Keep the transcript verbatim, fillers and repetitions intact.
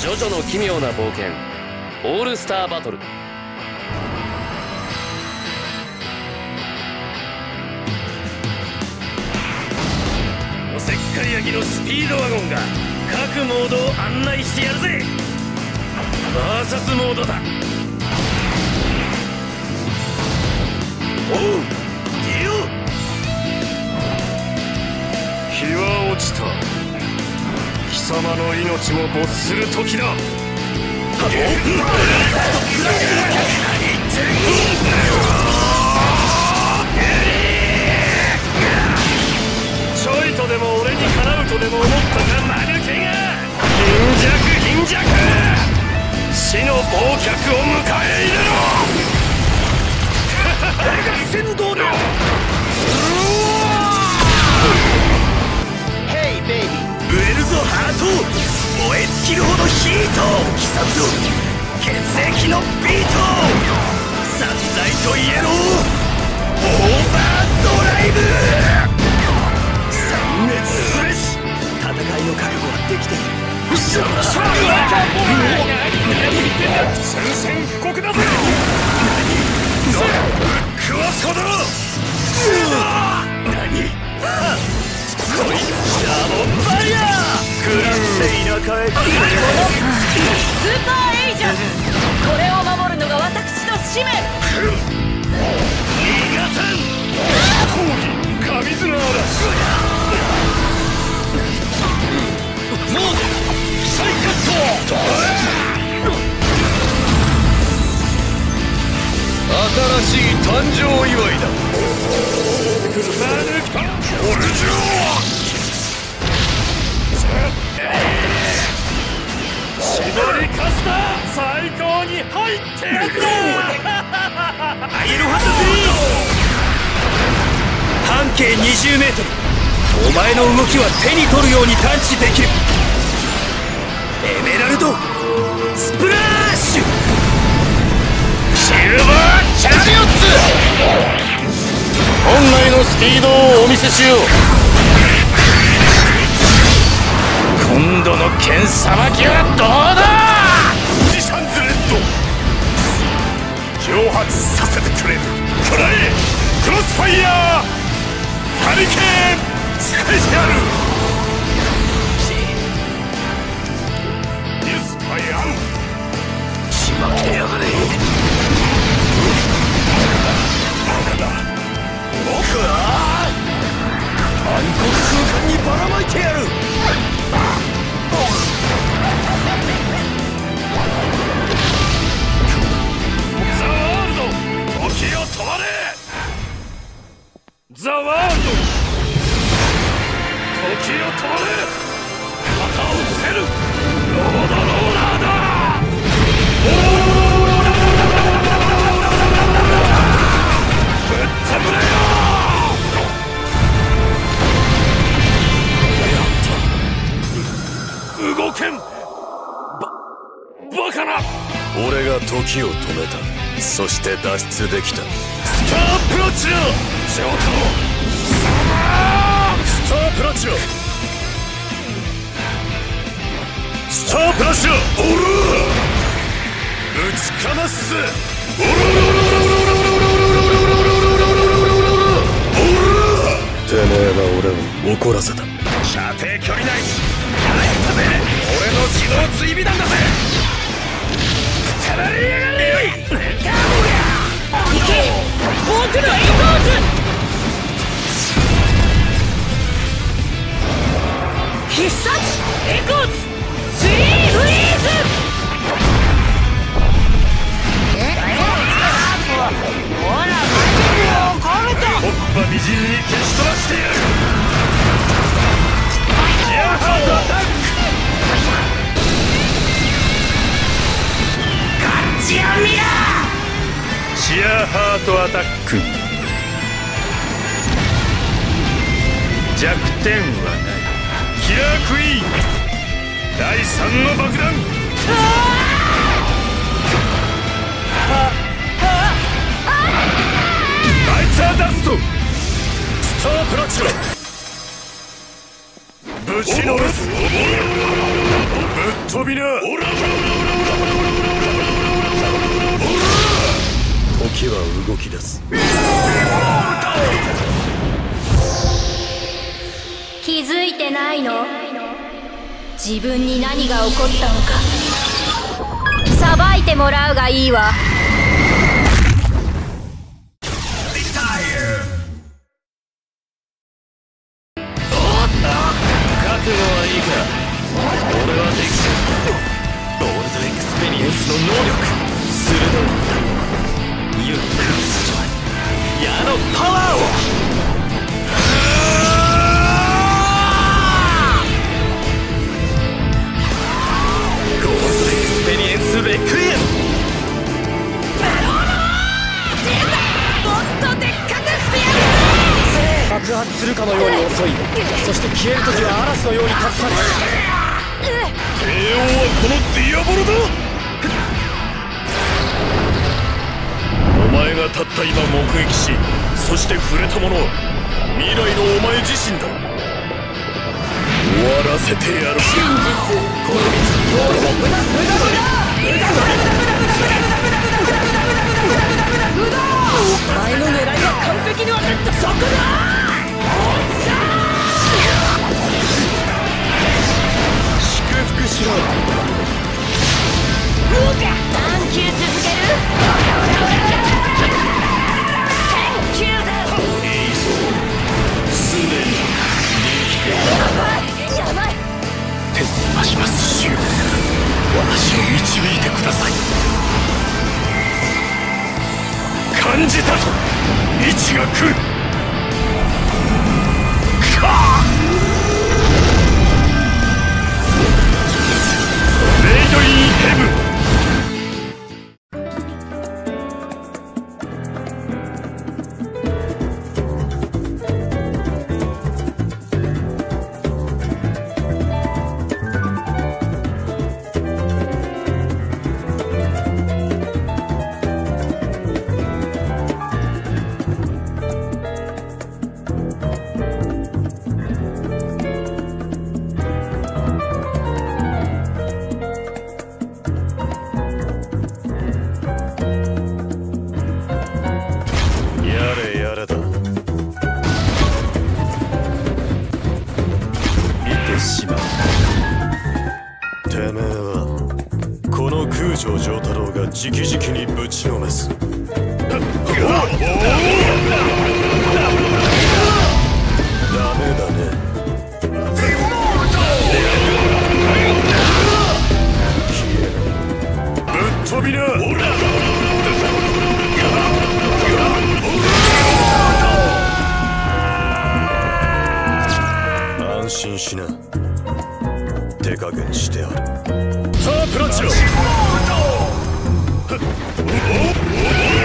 ジョジョの奇妙な冒険オールスターバトル。おせっかい焼きのスピードワゴンが各モードを案内してやるぜ。バーサスモードだ。おう、ディオ。日は落ちた。貴様の命も没する時だ。ちょいとでも俺にかなうとでも思ったか、マヌケが。貧弱貧弱、死の忘却を迎え入れろ。誰が先導だ。ヘイベイビー、ブエルゾハート、燃え尽きるほどヒート刻むぞ血液のビート。サンライトイエローオーバードライブ。殲滅すべし。戦いの覚悟はできている。宣戦布告だぜ。ぶっ食わすほど。何、こいつシャボンバリアー。食らって田舎へ。 スーパーエイジャー、これを守るのが私の使命。 逃がさん。抗議神綱嵐。モード再カット。新しい誕生祝いだ。俺じゃ絞りかすだ。最高に入ってやるぞ。アイロハ半径にじゅうメートル。お前の動きは手に取るように探知できる。エメラルドスプラッシュ。シルバーチャリオッツ。本来のスピードをお見せしよう。今度の剣さばきはどうだ。ジシャンズレッド蒸発させてくれる。くらえクロスファイヤーハリケーンスペシャル。ユスファイアンしまけやがれ。バカだ。僕は暗黒空間にばらまいてやる。ザワールド時を止まれ。ザワールド時を止まれ。旗をつける。ロードローラーだ。ぶっつぶれよ。動けん。ばバカな。 俺が時を止めた。そして脱出できた。 スタープラチナジョータロスタープラチナスタープラチナオルぶちかますぜ。オルてめえは俺を怒らせた。 射程距離内入ったぜ。俺の自動追尾弾だぜ。くたばりやがれ。 行け僕のエイトーズ。必殺エコーズスリーフリーズ。ほらもうこれとホッパみじんに消し飛ばしてやる。シアーハートアタック。ガッチアミラーシアーハートアタック。弱点はない。キラークイーンだいさんの爆弾。あいつはダストスタープラチナぶちのめす。ぶっ飛びな。時は動き出す。 気づいてないの？自分に何が起こったのか裁いてもらうがいいわ。 覚悟はいいか。俺はできる。ゴールドエクスペリエンスの能力鋭い。ゆっくりしろ。矢のパワーを。ゴールドエクスペリエンスレクイエム。 もっとでっかくしてやる。 爆発するかのように遅い。そして消える時は嵐のように立ち去る。 帝王はこのディアボロだ。お前がたった今目撃し、そして触れたものは未来のお前自身だ。終わらせてやる。真実この道に通る。 お前の狙いは完璧に分かった。そこだ。 祝福しろ。 何球続ける？センキューだ。 いいぞ。すでにできている。 やばいやばい。 手を回しますシュウ。私を導いてください。感じたぞ。位置が来る。かあ。メイドインヘブン。てめえはこの空城城太郎が直々にぶちのめす。ダメだね。ぶっ飛びな。安心しな。手加減してある。さあプラチナ。